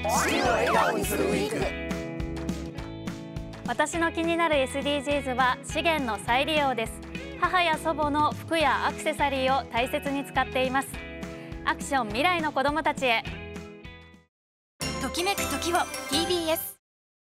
地球を笑顔にするウィーク。 私の気になる SDGs は資源の再利用です。母や祖母の服やアクセサリーを大切に使っています。アクション未来の子どもたちへ。 ときめく時を TBS